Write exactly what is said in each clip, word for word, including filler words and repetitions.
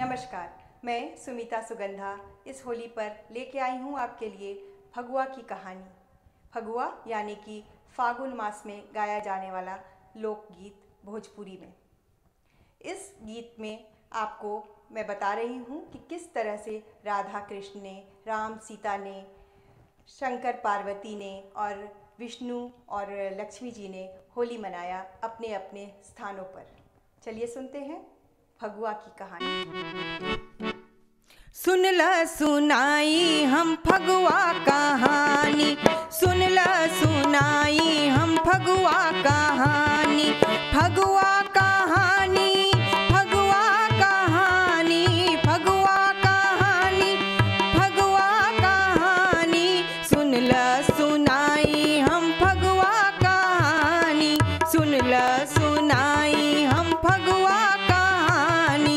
नमस्कार, मैं सुमिता सुगंधा इस होली पर लेके आई हूँ आपके लिए फगुआ की कहानी। फगुआ यानी कि फागुन मास में गाया जाने वाला लोकगीत भोजपुरी में। इस गीत में आपको मैं बता रही हूँ कि किस तरह से राधा कृष्ण ने, राम सीता ने, शंकर पार्वती ने और विष्णु और लक्ष्मी जी ने होली मनाया अपने अपने स्थानों पर। चलिए सुनते हैं फगुआ की कहानी। सुन ल सुनाई हम फगुआ कहानी, सुन ल सुनाई हम फगुआ कहानी। फगुआ कहानी, फगुआ कहानी, फगुआ कहानी, फगुआ कहानी। सुन ल सुनाई हम फगुआ कहानी, सुन ल सुनाई हम फगुआ कहानी।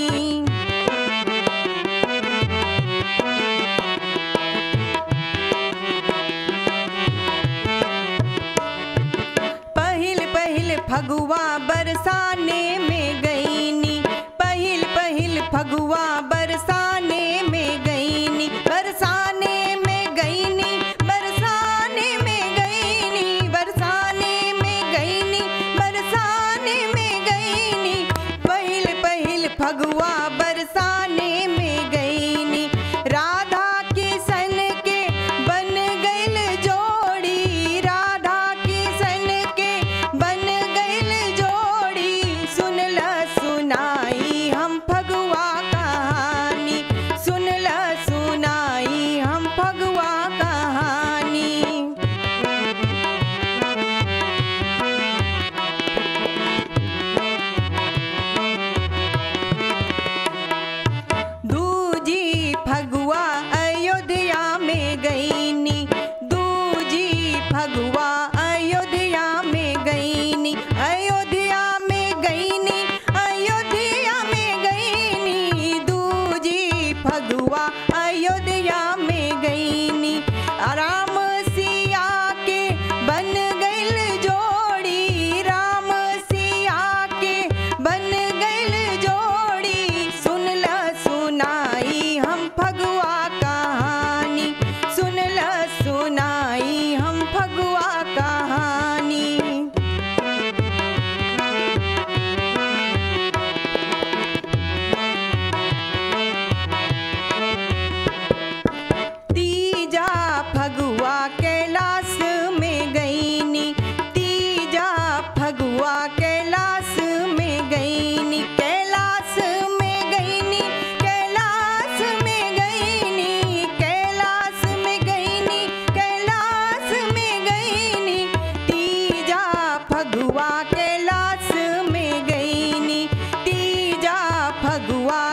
पहिल पहिल फगुआ बरसाने में गईनी, पहिल पहिल फगुआ बरसाने में गईनी, बरसाने में गईनी, बरसाने में गईनी, बरसाने में गईनी, बरसाने में गईनी। पहिल पहिल फगुआ बरसाने में गईनी। राधा किशन के बन गइल जोड़ी, राधा किशन के बन गइल जोड़ी। सुन ल सुनाई हम फगुआ कहानी, सुन ल सुनाई हम फगुआ कहानी। दूजी फगुआ अयोध्या में गईनी, दूजी फगुआ अयोध्या में गईनी, अयोध्या में गईनी, अयोध्या में गईनी। दूजी फगुआ अयोध्या में गईनी। राम सिया के बन गइल जोड़ी, राम सिया के बन गइल जोड़ी। सुन ल सुनाई हम फगुआ कहानी, सुन ल सुनाई हम फगुआ कहानी। तीजा फगुआ कैलाश में गईनी, तीजा फगुआ कैलाश में गईनी, कैलाश में गईनी, कैलाश में गईनी, कैलाश में गईनी, कैलाश में गईनी। तीजा फगुआ कैलाश में गईनी, तीजा फगुआ